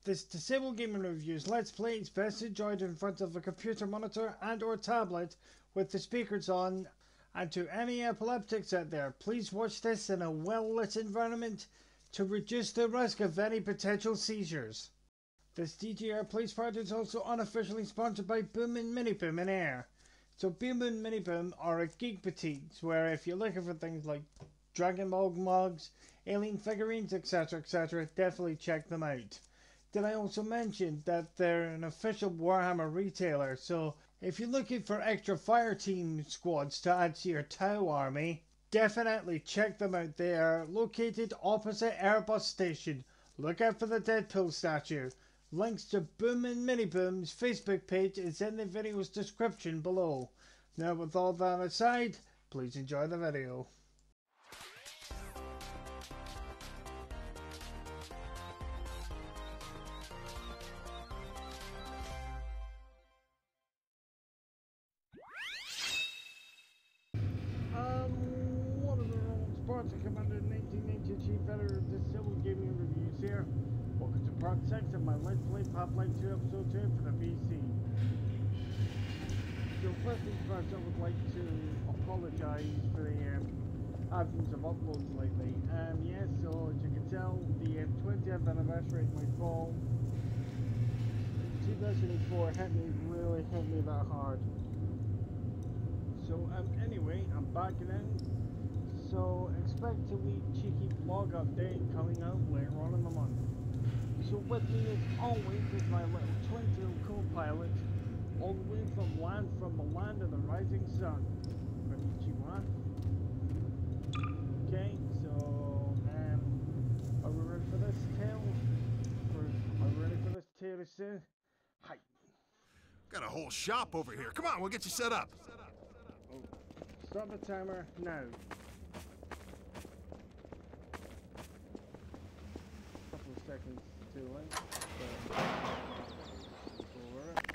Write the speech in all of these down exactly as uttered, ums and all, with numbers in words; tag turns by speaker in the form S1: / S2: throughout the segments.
S1: This Disabled Gaming Reviews Let's Play is best enjoyed in front of a computer monitor and or tablet with the speakers on, and to any epileptics out there, please watch this in a well-lit environment to reduce the risk of any potential seizures. This D G R Plays part is also unofficially sponsored by Boom and Mini Boom in Air. So Boom and Mini Boom are a geek boutiques where if you're looking for things like Dragon Ball mugs, alien figurines, etc, etc, definitely check them out. Did I also mention that they're an official Warhammer retailer, so if you're looking for extra fire team squads to add to your Tau army, definitely check them out. They are located opposite Airbus Station. Look out for the Deadpool statue. Links to Boom and Mini Boom's Facebook page is in the video's description below. Now with all that aside, please enjoy the video. Sponsored Commander nineteen ninety Chief Editor of Disabled Gaming Reviews here. Welcome to part six of my Let's Play Pop-Light two episode two for the P C. So first things first, I would like to apologise for the um, absence of uploads lately. Um, yes, so as you can tell, the um, twentieth anniversary of my fall two thousand four hit me, really hit me that hard. So um, anyway, I'm back in. So expect a wee cheeky vlog update coming out later on in the month. So with me as always is my little twin-tail co-pilot, all the way from land from the land of the rising sun. Konnichiwa. Okay, so um, are we ready for this tale? Are we ready for this tale to say? Hi.
S2: Got a whole shop over here. Come on, we'll get you set up.
S1: Oh, stop the timer now. Seconds too late, but over it.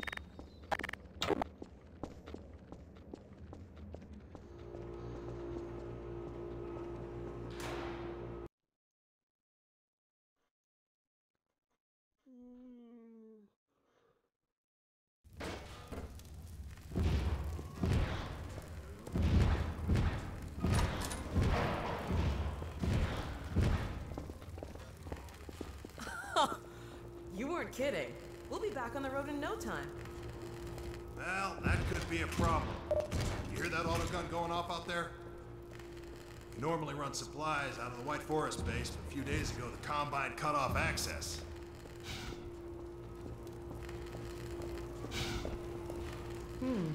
S3: You weren't kidding. We'll be back on the road in no time.
S2: Well, that could be a problem. You hear that autogun going off out there? We normally run supplies out of the White Forest base, but a few days ago the Combine cut off access.
S3: Hmm.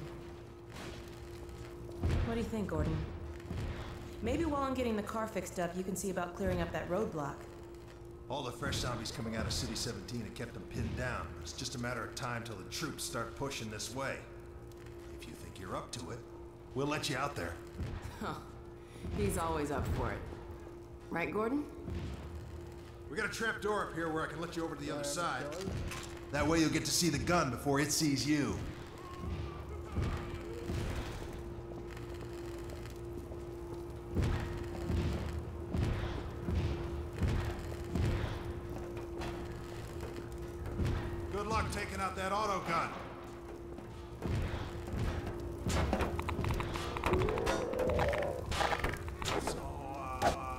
S3: What do you think, Gordon? Maybe while I'm getting the car fixed up, you can see about clearing up that roadblock.
S2: All the fresh zombies coming out of City seventeen have kept them pinned down. It's just a matter of time till the troops start pushing this way. If you think you're up to it, we'll let you out there.
S3: Huh. He's always up for it. Right, Gordon?
S2: We got a trap door up here where I can let you over to the other side. That way you'll get to see the gun before it sees you. Good luck taking out that autogun. So, uh...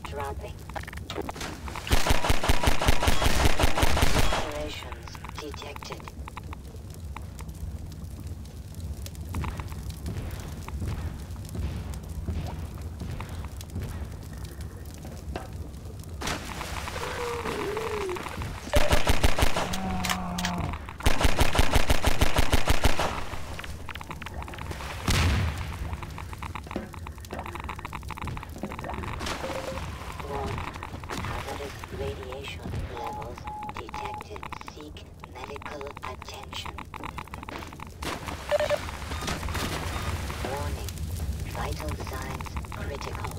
S4: dropping. Operations detected. Radiation levels detected. Seek medical attention. Warning. Vital signs critical.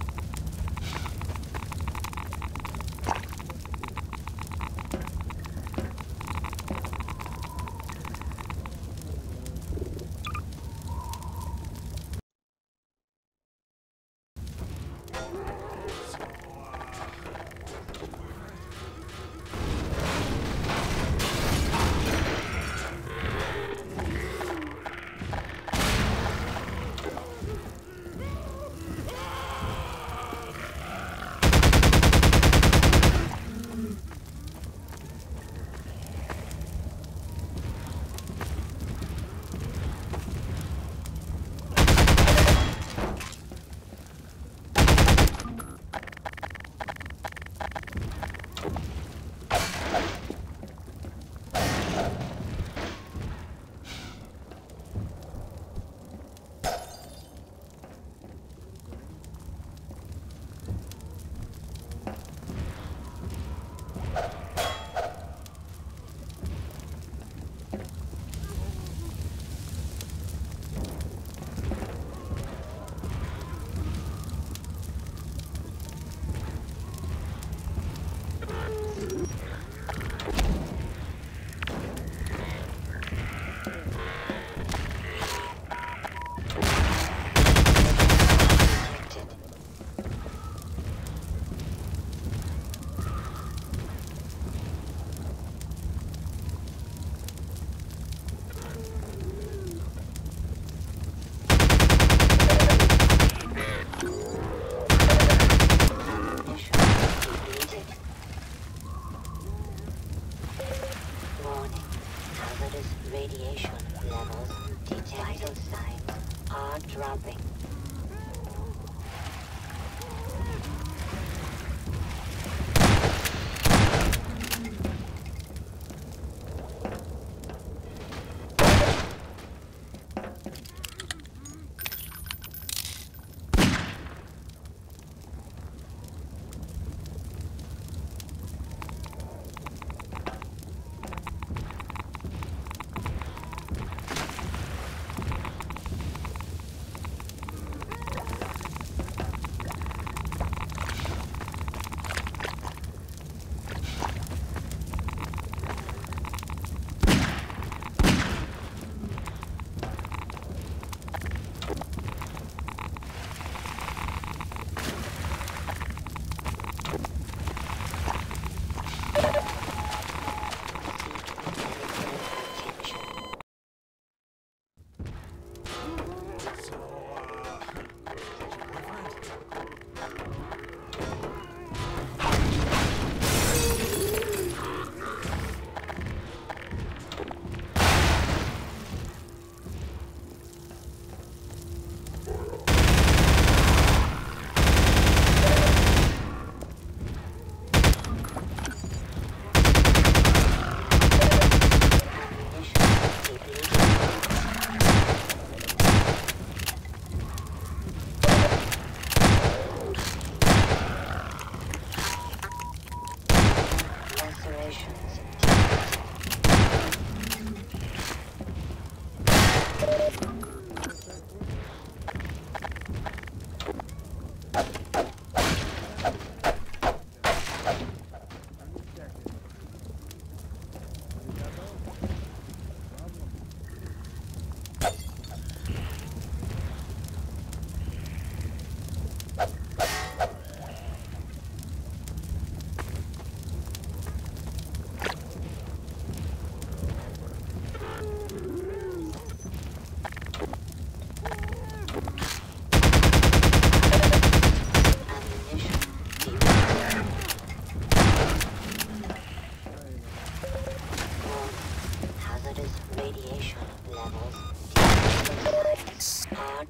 S4: Radiation levels detected. Vital signs are dropping.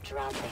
S4: dropping.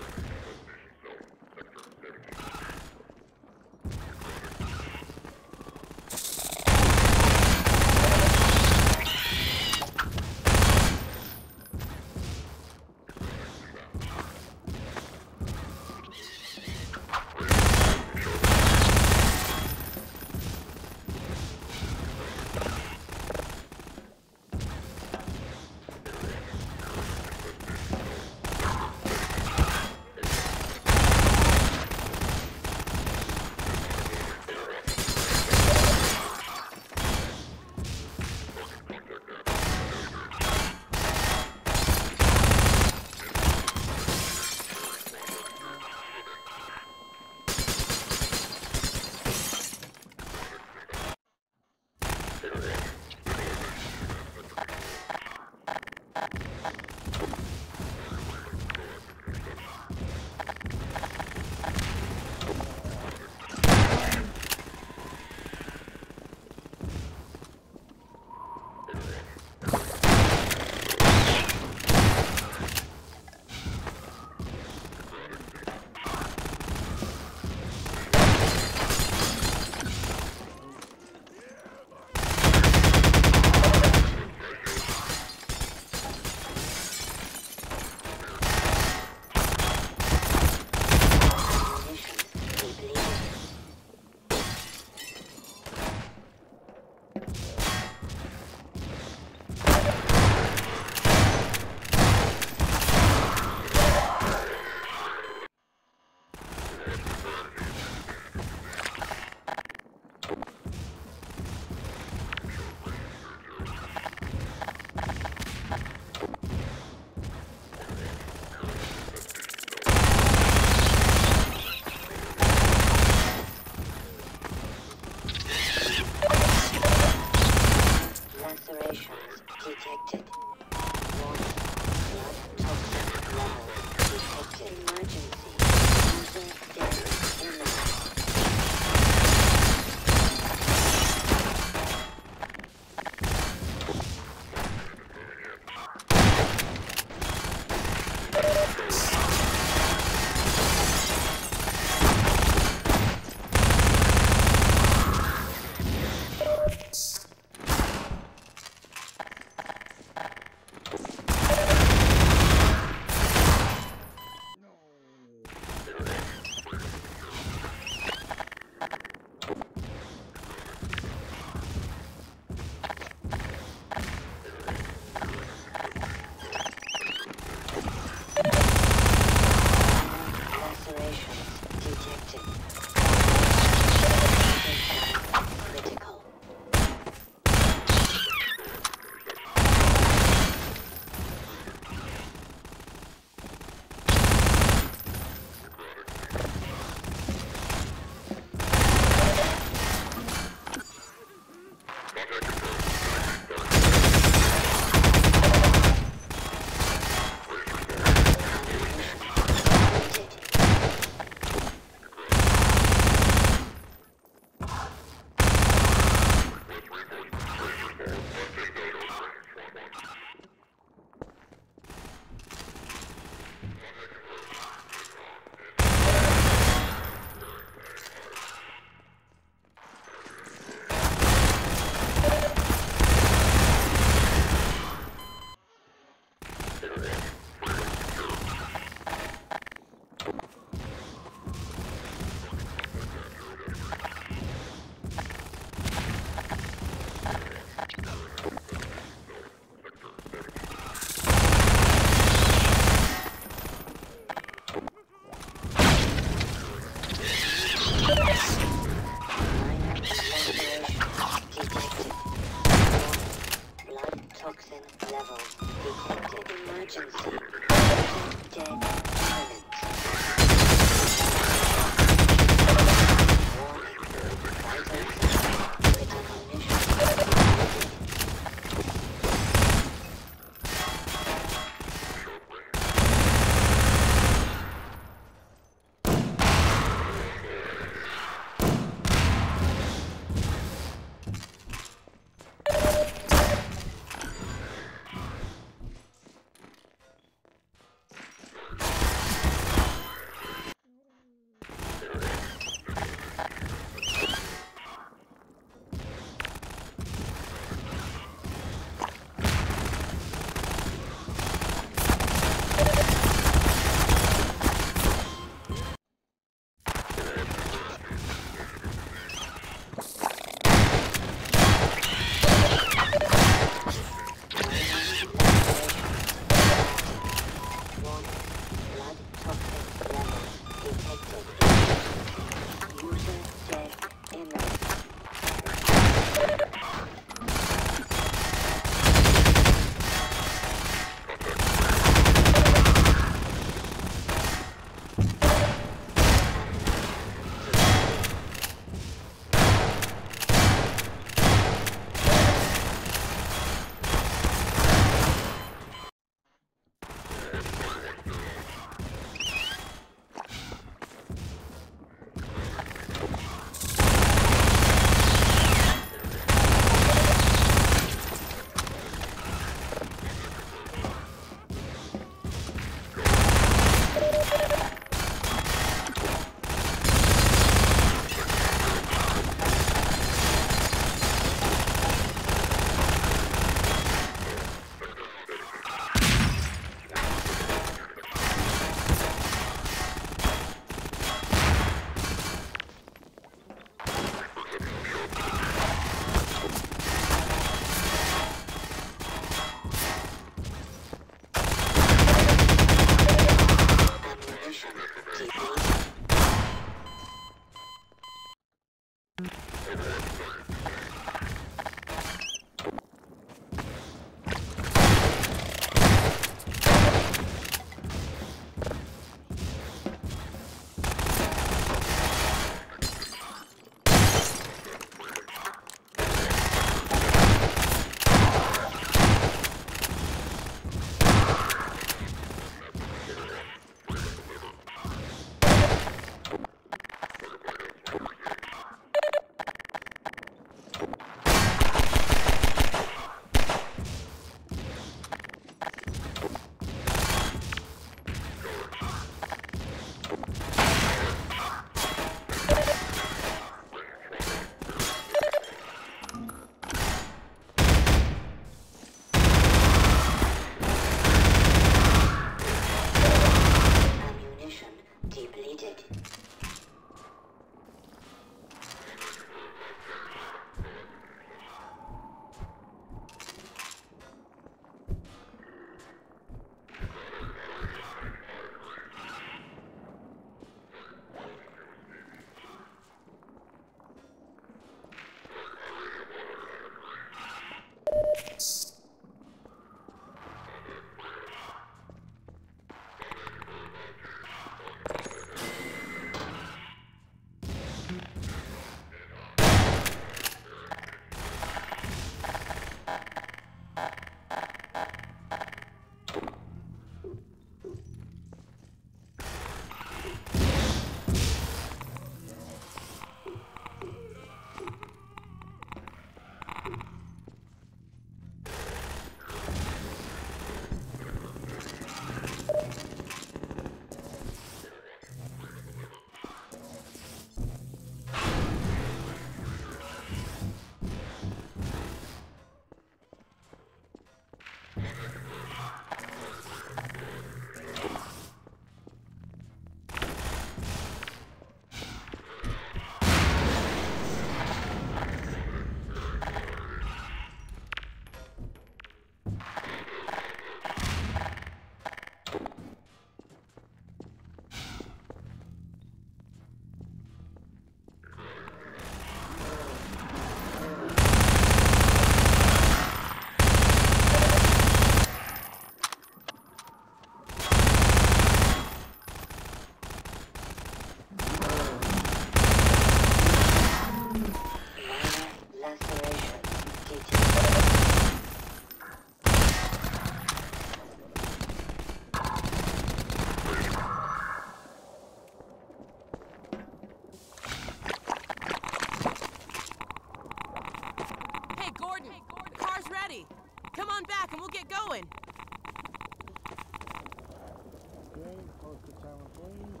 S1: camera, please.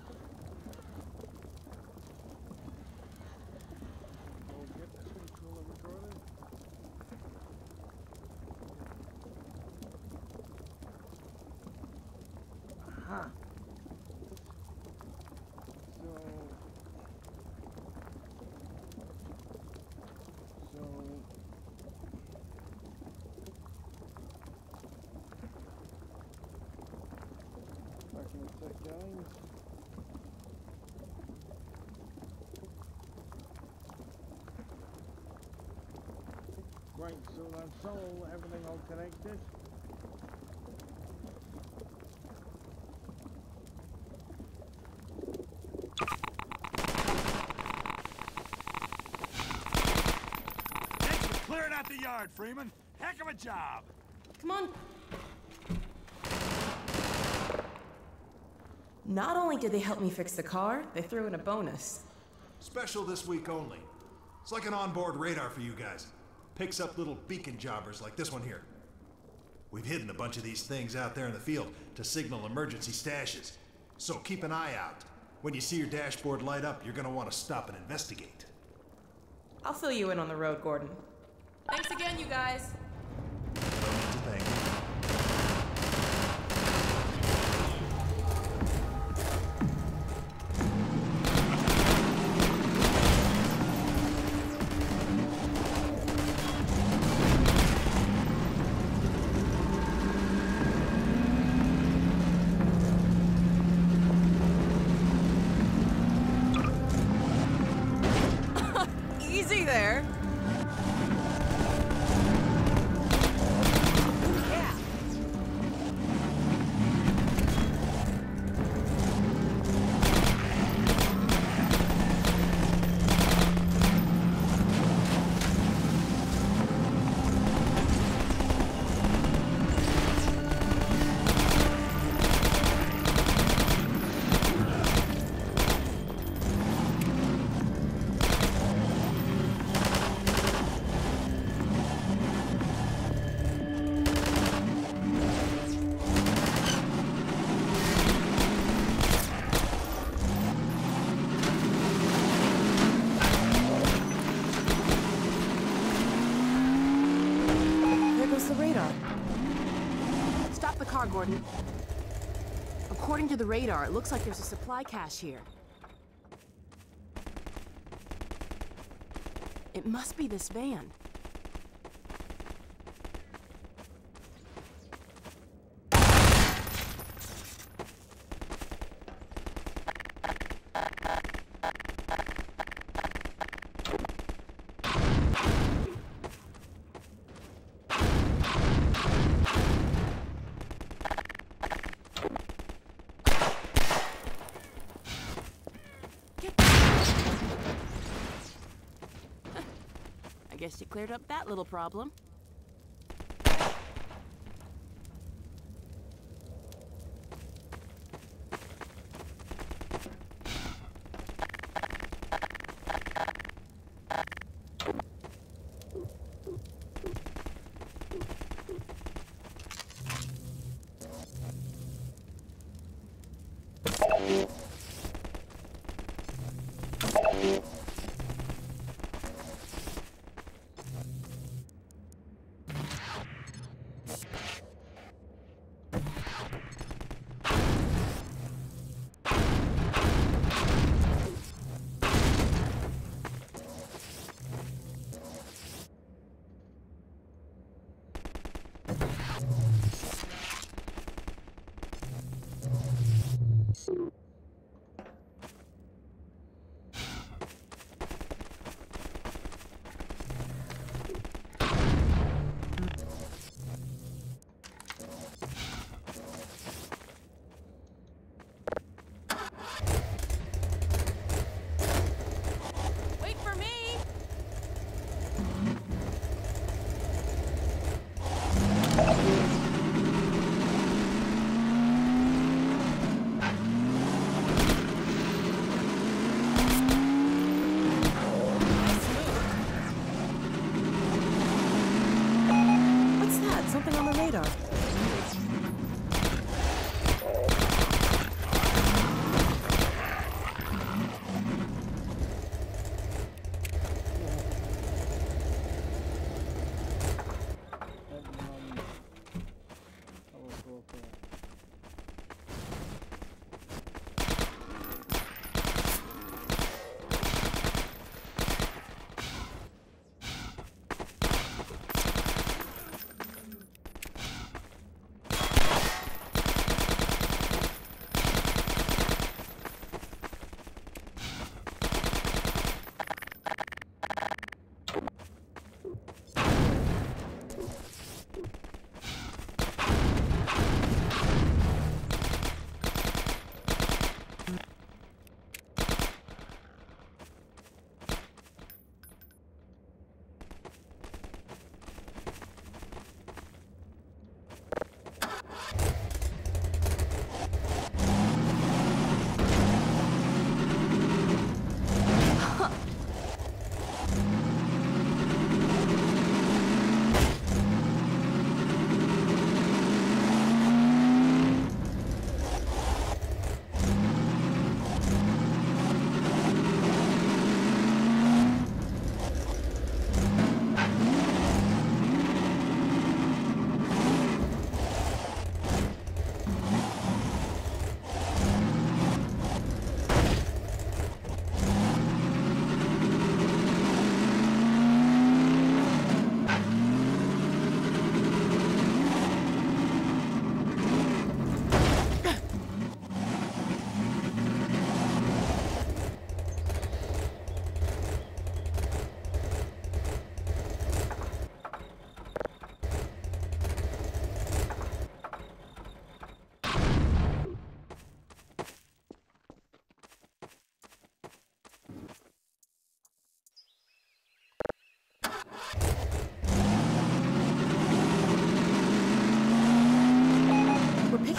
S1: We'll get this controller recorded. Aha! So... So... Back in a sec, guys. Right, so that's all, everything all connected.
S5: Thanks for clearing out the yard, Freeman. Heck of a job.
S3: Come on. Not only did they help me fix the car, they threw in a bonus.
S2: Special this week only. It's like an onboard radar for you guys. Picks up little beacon jobbers like this one here. We've hidden a bunch of these things out there in the field to signal emergency stashes. So keep an eye out. When you see your dashboard light up, you're gonna want to stop and investigate.
S3: I'll fill you in on the road, Gordon. Thanks again, you guys.
S2: No need to thank me.
S3: Easy there. Yeah.
S6: Stop the car, Gordon. According to the radar, it looks like there's a supply cache here. It must be this van. I guess you cleared up that little problem.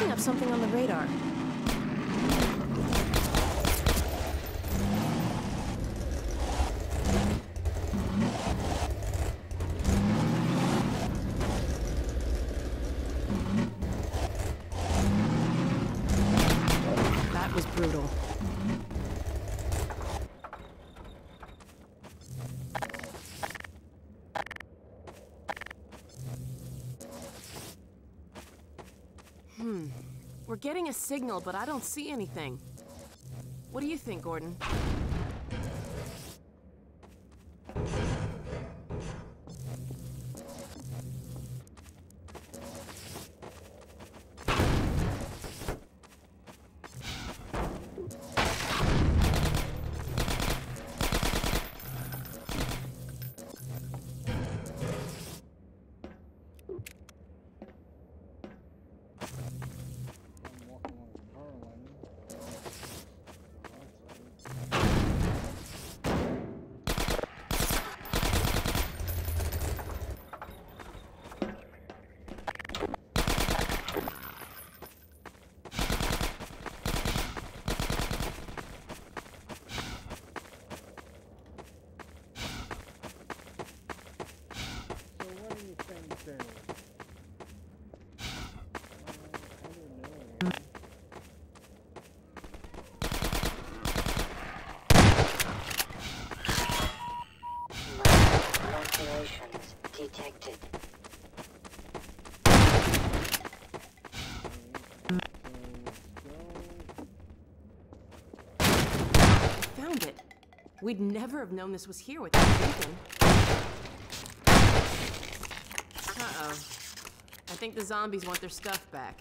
S6: picking up something on the radar. That was brutal. Hmm. We're getting a signal, but I don't see anything. What do you think, Gordon?
S4: Alterations detected.
S6: Found it. We'd never have known this was here without thinking. Uh-oh. I think the zombies want their stuff back.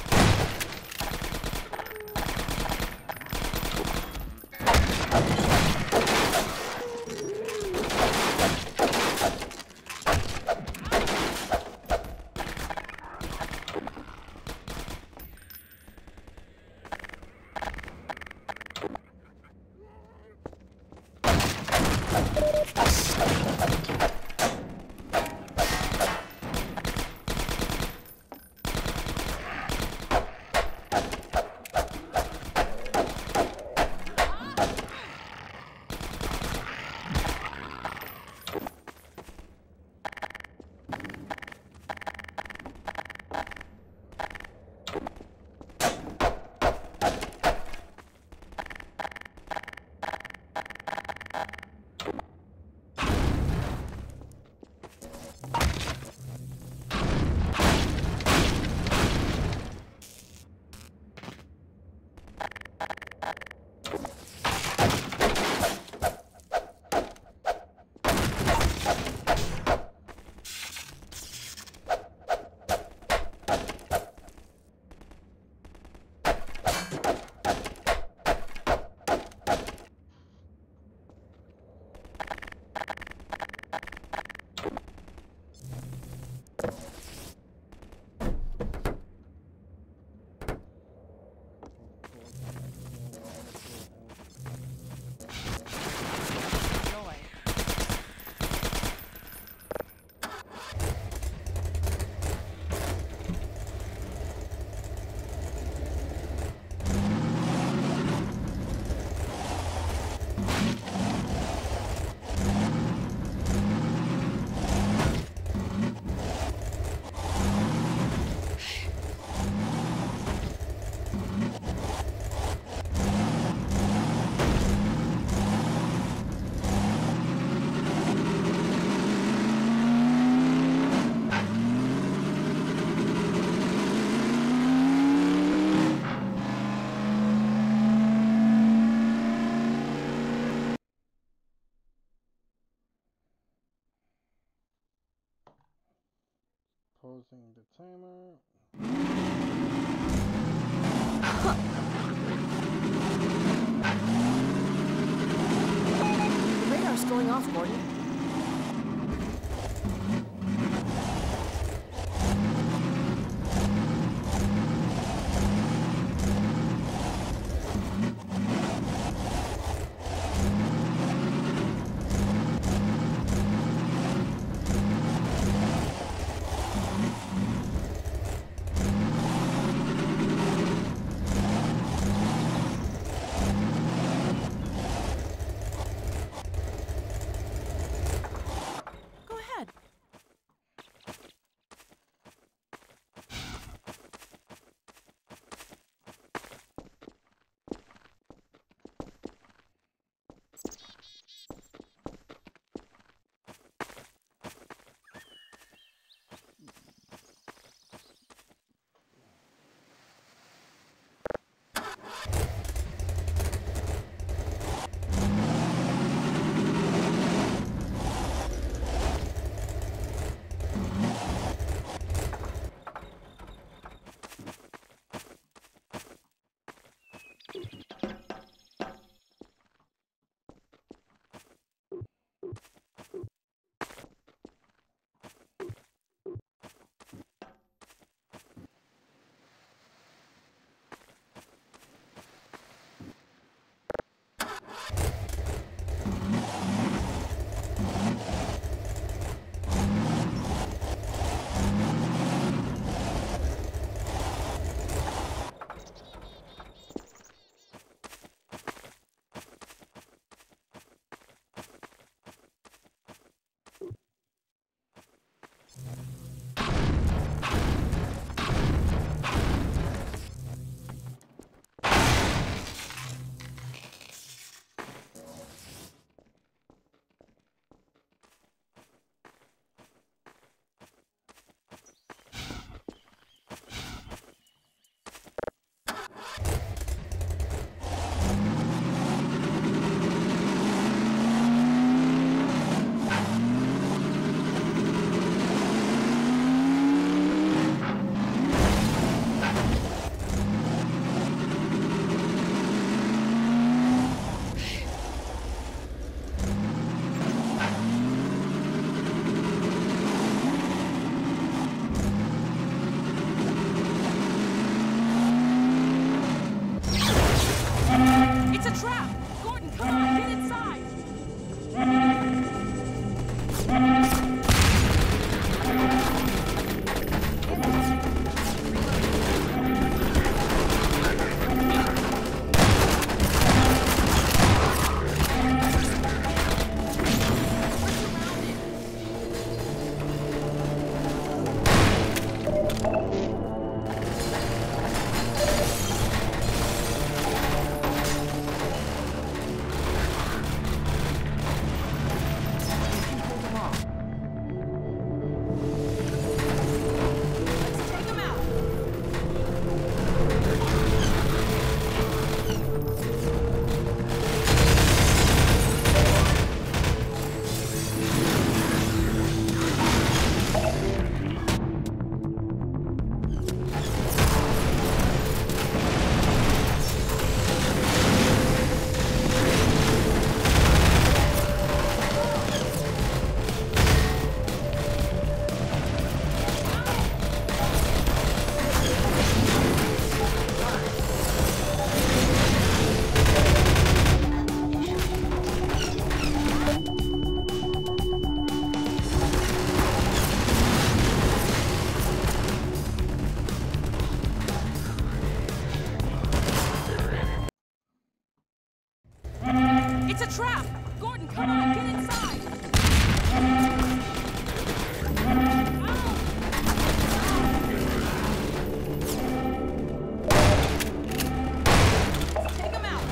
S1: Pausing the timer.
S6: The radar's going off, Gordon. a trap! Gordon, come on, get inside! It's a trap! Gordon, come on, get inside! Take him out!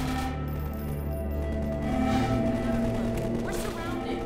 S6: We're surrounded.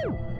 S6: Freeman.